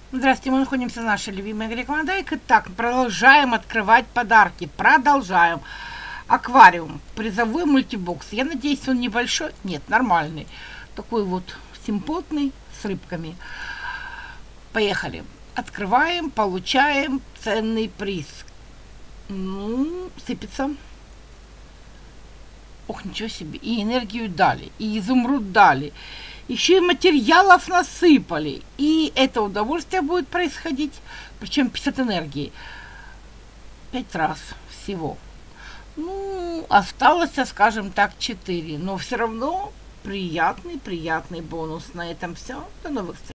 Здравствуйте, мы находимся в нашей любимой игре Клондайк. Итак, продолжаем открывать подарки. Продолжаем. Аквариум. Призовой мультибокс. Я надеюсь, он небольшой. Нет, нормальный. Такой вот симпотный, с рыбками. Поехали. Открываем, получаем ценный приз. Ну, сыпется. Ох, ничего себе. И энергию дали, и изумруд дали. Еще и материалов насыпали. И это удовольствие будет происходить. Причем 50 энергии. 5 раз всего. Ну, осталось, скажем так, 4. Но все равно приятный бонус. На этом все. До новых встреч.